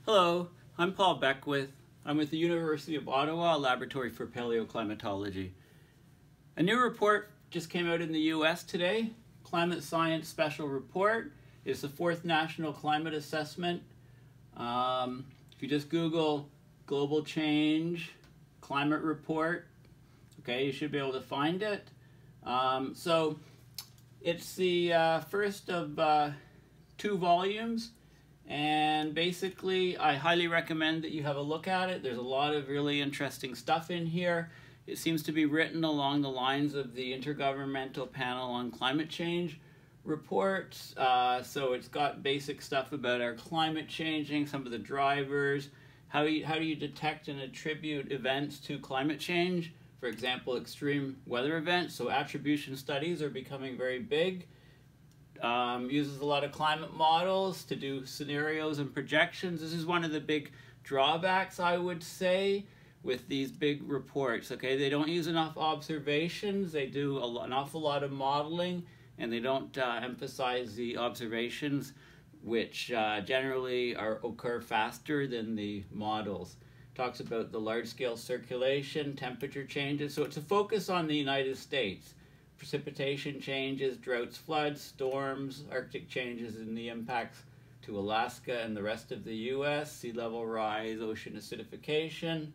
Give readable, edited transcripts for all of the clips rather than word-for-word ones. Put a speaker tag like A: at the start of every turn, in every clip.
A: Hello, I'm Paul Beckwith. I'm with the University of Ottawa Laboratory for Paleoclimatology. A new report just came out in the US today, Climate Science Special Report. It's the 4th National Climate Assessment. If you just Google global change, climate report, okay, you should be able to find it. So it's the first of 2 volumes. And basically, I highly recommend that you have a look at it. There's a lot of really interesting stuff in here. It seems to be written along the lines of the Intergovernmental Panel on Climate Change reports. So it's got basic stuff about our climate changing, some of the drivers, how do you detect and attribute events to climate change? For example, extreme weather events. So attribution studies are becoming very big. Uses a lot of climate models to do scenarios and projections. This is one of the big drawbacks, I would say, with these big reports. Okay, they don't use enough observations. They do an awful lot of modeling, and they don't emphasize the observations, which generally occur faster than the models. Talks about the large-scale circulation, temperature changes. So it's a focus on the United States. Precipitation changes, droughts, floods, storms, Arctic changes and the impacts to Alaska and the rest of the U.S., sea level rise, ocean acidification,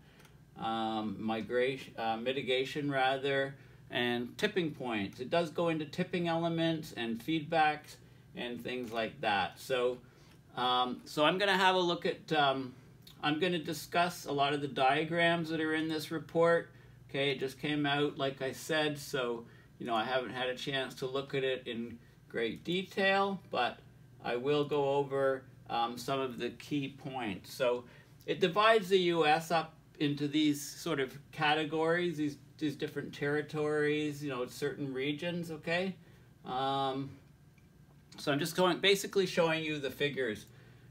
A: mitigation rather, and tipping points. It does go into tipping elements and feedbacks and things like that. So, I'm going to have a look at, I'm going to discuss a lot of the diagrams that are in this report. Okay, it just came out, like I said, so I haven't had a chance to look at it in great detail, but I will go over some of the key points. So it divides the U.S. up into these sort of categories, these different territories, certain regions, okay? So I'm just basically showing you the figures.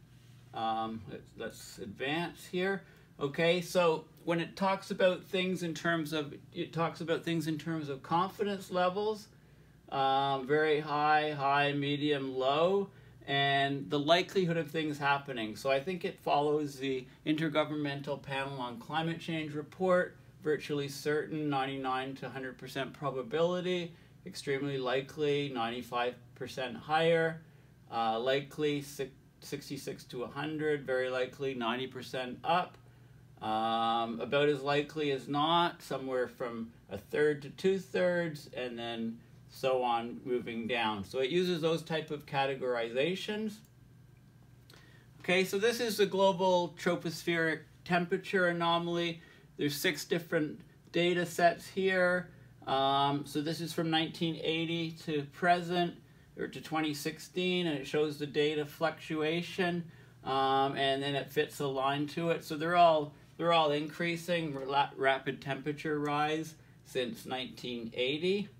A: Let's advance here. Okay, so when it talks about things in terms of, confidence levels, very high, medium, low, and the likelihood of things happening. So I think it follows the Intergovernmental Panel on Climate Change report, virtually certain, 99 to 100% probability, extremely likely, 95% higher, likely 66 to 100, very likely 90% up. About as likely as not, somewhere from 1/3 to 2/3, and then so on, moving down. So it uses those type of categorizations. Okay, so this is the global tropospheric temperature anomaly. There's 6 different data sets here. So this is from 1980 to present, or to 2016, and it shows the data fluctuation, and then it fits a line to it. So they're all increasing, rapid temperature rise since 1980.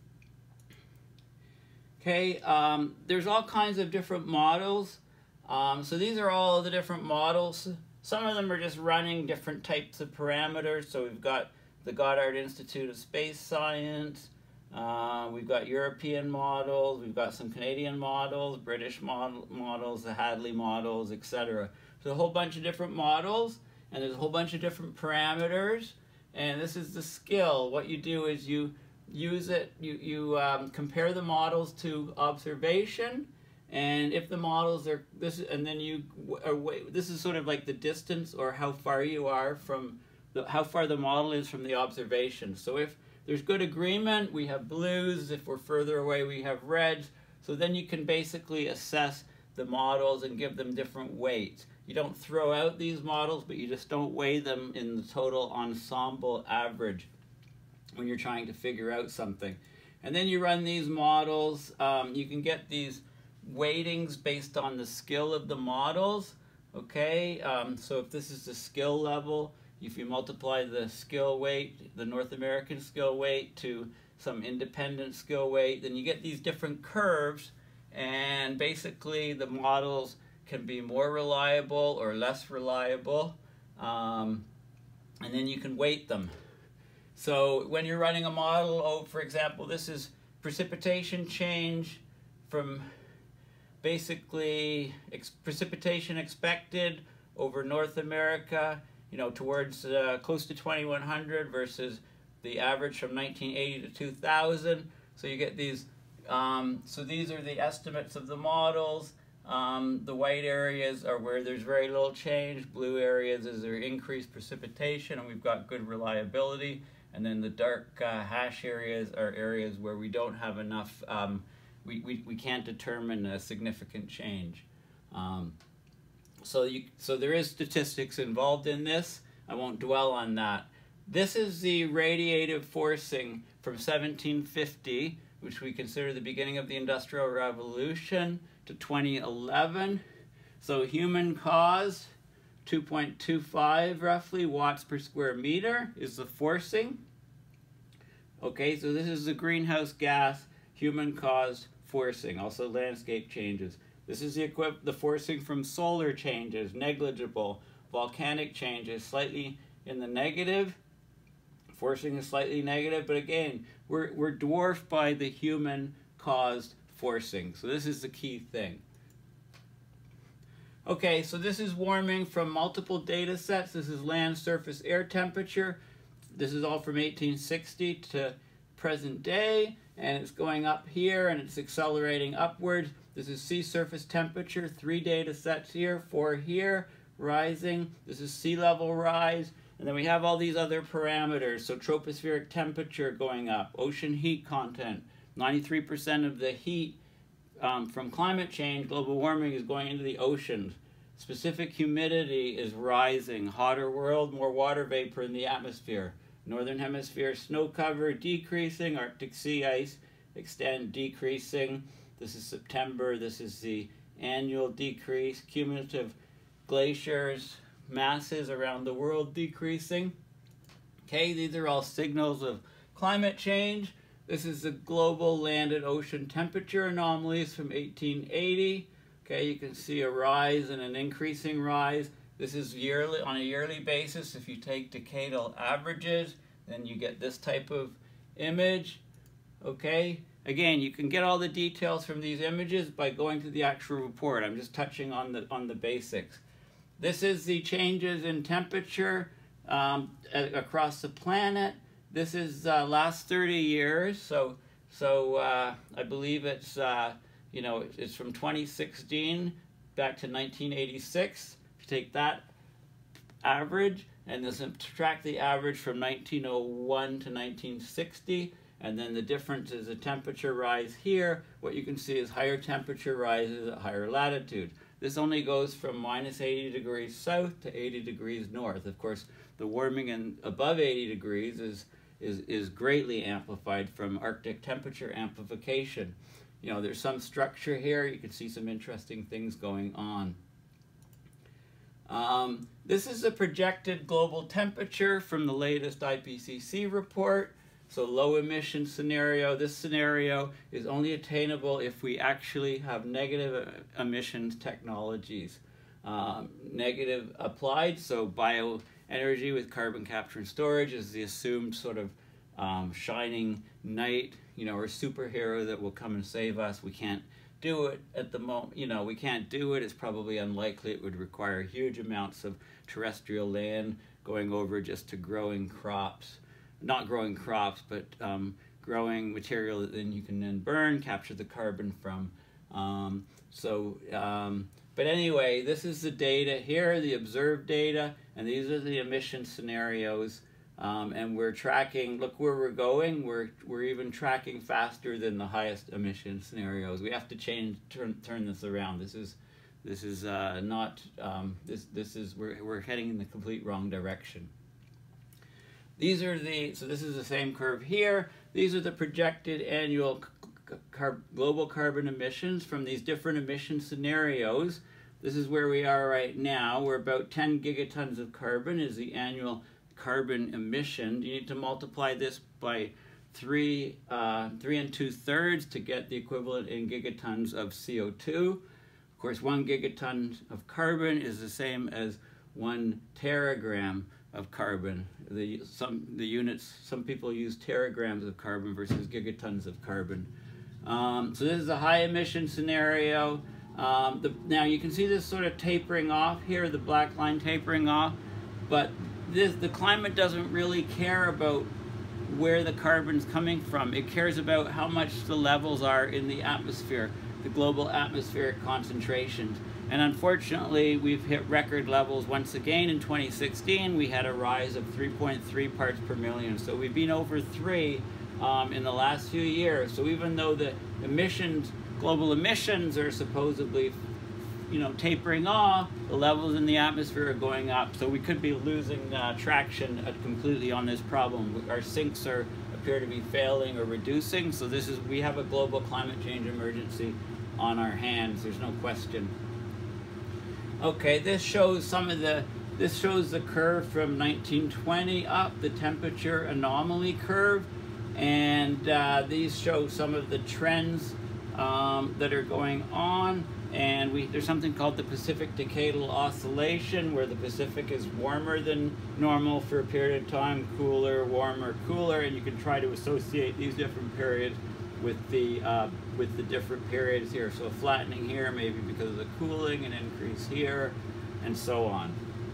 A: Okay, there's all kinds of different models. So these are all the different models. Some of them are just running different types of parameters. So we've got the Goddard Institute of Space Science. We've got European models. We've got some Canadian models, British models, the Hadley models, etc. So a whole bunch of different models. And there's a whole bunch of different parameters, and this is the skill. What you do is you use it, you compare the models to observation, and if the models are this, and then this is sort of like the distance or how far you are from how far the model is from the observation. So if there's good agreement, we have blues. If we're further away, we have reds. So then you can basically assess the models and give them different weights. You don't throw out these models, but you just don't weigh them in the total ensemble average when you're trying to figure out something. And then you run these models. You can get these weightings based on the skill of the models. Okay, so if this is the skill level, if you multiply the skill weight, the North American skill weight, to some independent skill weight, then you get these different curves, and basically the models can be more reliable or less reliable, and then you can weight them. So when you're running a model, for example, this is precipitation change from basically precipitation expected over North America, you know, towards close to 2100 versus the average from 1980 to 2000. So you get these, so these are the estimates of the models. The white areas are where there's very little change. Blue areas is there increased precipitation, and we've got good reliability. And then the dark hash areas are areas where we don't have enough, we can't determine a significant change. So there is statistics involved in this. I won't dwell on that. This is the radiative forcing from 1750, which we consider the beginning of the Industrial Revolution, to 2011. So human caused 2.25 roughly watts per square meter is the forcing. Okay, so this is the greenhouse gas human caused forcing, also landscape changes. This is the forcing from solar changes, negligible. Volcanic changes, slightly in the negative. Forcing is slightly negative, but again, we're dwarfed by the human caused forcing. So this is the key thing. Okay, so this is warming from multiple data sets. This is land surface air temperature. This is all from 1860 to present day, and it's going up here and it's accelerating upwards. This is sea surface temperature, 3 data sets here, 4 here, rising. This is sea level rise. And then we have all these other parameters. So tropospheric temperature going up, ocean heat content. 93% of the heat from climate change, global warming, is going into the oceans. Specific humidity is rising. Hotter world, more water vapor in the atmosphere. Northern hemisphere snow cover decreasing. Arctic sea ice extent decreasing. This is September. This is the annual decrease. Cumulative glaciers, masses around the world decreasing. Okay, these are all signals of climate change. This is the global land and ocean temperature anomalies from 1880. Okay, you can see a rise and an increasing rise. This is yearly, on a yearly basis. If you take decadal averages, then you get this type of image. Okay, again, you can get all the details from these images by going to the actual report. I'm just touching on the basics. This is the changes in temperature across the planet. This is last 30 years. So I believe it's you know, it's from 2016 back to 1986. If you take that average and then subtract the average from 1901 to 1960, and then the difference is a temperature rise here. What you can see is higher temperature rises at higher latitude. This only goes from minus 80 degrees south to 80 degrees north. Of course, the warming in above 80 degrees is greatly amplified from Arctic temperature amplification. You know, there's some structure here. You can see some interesting things going on. This is the projected global temperature from the latest IPCC report. So low emission scenario. This scenario is only attainable if we actually have negative emissions technologies. Negative applied, so bioenergy with carbon capture and storage is the assumed sort of shining knight, you know, or superhero that will come and save us. We can't do it at the moment, you know, we can't do it. It's probably unlikely. It would require huge amounts of terrestrial land going over just to growing crops. Not growing crops, but growing material that then you can then burn, capture the carbon from. But anyway, this is the data here, the observed data, and these are the emission scenarios. And we're tracking, look where we're going, we're even tracking faster than the highest emission scenarios. We have to turn this around. This is not, we're heading in the complete wrong direction. These are so this is the same curve here. These are the projected annual global carbon emissions from these different emission scenarios. This is where we are right now. We're about 10 gigatons of carbon is the annual carbon emission. You need to multiply this by 3 2/3 to get the equivalent in gigatons of CO2. Of course, 1 gigaton of carbon is the same as 1 teragram of carbon. Some people use teragrams of carbon versus gigatons of carbon. So this is a high emission scenario. Now you can see this sort of tapering off here, the black line tapering off, but the climate doesn't really care about where the carbon's coming from. It cares about how much the levels are in the atmosphere, the global atmospheric concentrations. And unfortunately, we've hit record levels once again in 2016. We had a rise of 3.3 parts per million. So we've been over 3 in the last few years. So even though the emissions, global emissions are supposedly, tapering off, the levels in the atmosphere are going up. So we could be losing traction completely on this problem. Our sinks appear to be failing or reducing. So we have a global climate change emergency on our hands. There's no question. Okay, this shows the curve from 1920 up, the temperature anomaly curve, and these show some of the trends that are going on. And there's something called the Pacific Decadal Oscillation, where the Pacific is warmer than normal for a period of time, cooler, warmer, cooler, and you can try to associate these different periods with the different periods here. So flattening here, maybe because of the cooling, an increase here, and so on.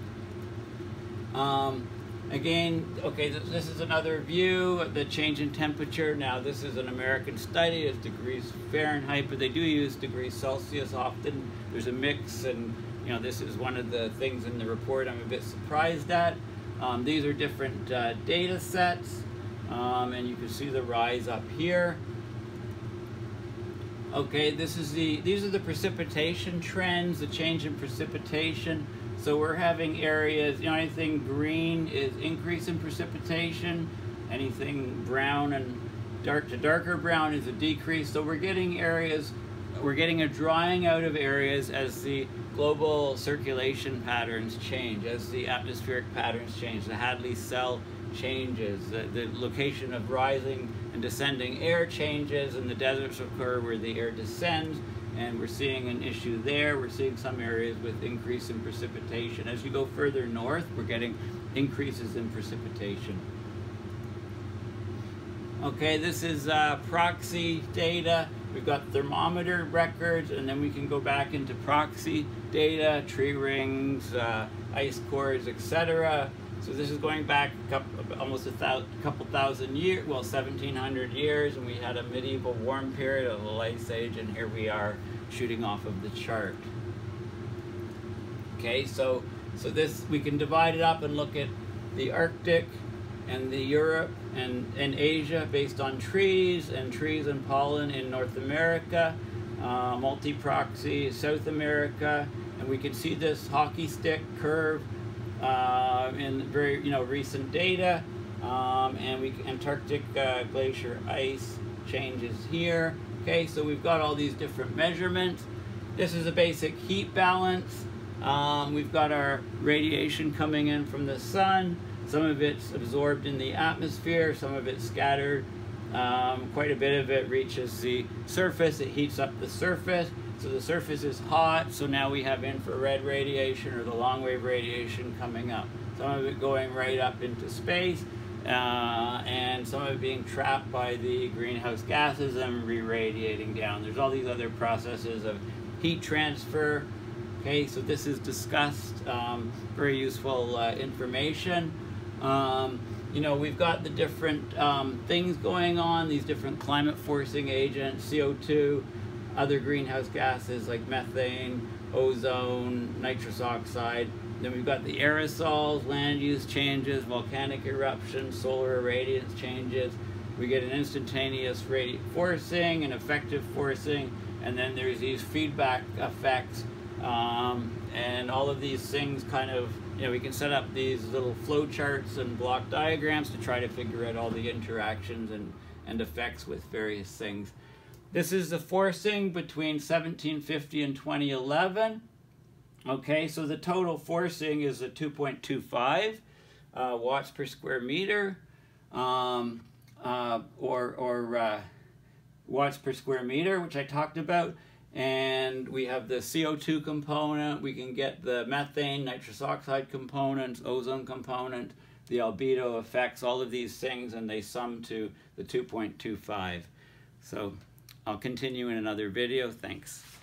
A: Again, okay, this is another view of the change in temperature. Now, this is an American study. It's degrees Fahrenheit, but they do use degrees Celsius often. There's a mix, and this is one of the things in the report I'm a bit surprised at. These are different data sets, and you can see the rise up here. Okay, these are the precipitation trends, the change in precipitation. So we're having areas, anything green is increase in precipitation, anything brown and dark to darker brown is a decrease. So we're getting a drying out of areas as the global circulation patterns change, as the atmospheric patterns change, the Hadley cell changes, the location of rising and descending air changes, and the deserts occur where the air descends, and we're seeing an issue there. We're seeing some areas with increase in precipitation. As you go further north, we're getting increases in precipitation. Okay, this is proxy data. We've got thermometer records, and then we can go back into proxy data, tree rings, ice cores, etc. So this is going back almost a couple thousand years, well, 1,700 years, and we had a medieval warm period of the Ice Age, and here we are shooting off of the chart. Okay, so this, we can divide it up and look at the Arctic and the Europe and Asia based on trees and pollen in North America, multi-proxy South America, and we can see this hockey stick curve in very recent data, and Antarctic glacier ice changes here. Okay, so we've got all these different measurements. This is a basic heat balance. We've got our radiation coming in from the sun. Some of it's absorbed in the atmosphere, some of it's scattered. Quite a bit of it reaches the surface. It heats up the surface. So the surface is hot, so now we have infrared radiation or the long-wave radiation coming up. Some of it going right up into space, and some of it being trapped by the greenhouse gases and re-radiating down. There's all these other processes of heat transfer. Okay, so this is discussed, very useful information. We've got the different things going on, these different climate forcing agents, CO2, other greenhouse gases like methane, ozone, nitrous oxide. Then we've got the aerosols, land use changes, volcanic eruptions, solar irradiance changes. We get an instantaneous forcing, an effective forcing, and then there's these feedback effects. And all of these things kind of, we can set up these little flow charts and block diagrams to try to figure out all the interactions and effects with various things. This is the forcing between 1750 and 2011. Okay, so the total forcing is a 2.25 watts per square meter, watts per square meter, which I talked about. And we have the CO2 component. We can get the methane, nitrous oxide components, ozone component, the albedo effects, all of these things, and they sum to the 2.25. So I'll continue in another video. Thanks.